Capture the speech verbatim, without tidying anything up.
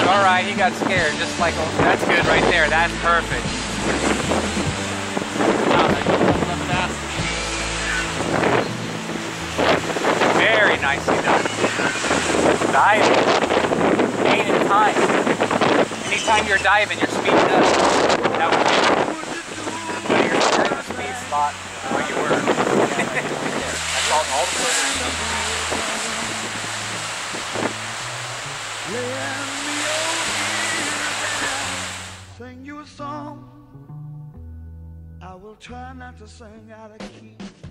All right, he got scared, just like, oh, that's good right there. That's perfect. Very nicely done. Diving. Gaining time. Anytime you're diving, you're speeding up. That was it. But you're in the speed slot where you were. That's all, all the further you need. Sing you a song. I will try not to sing out of key.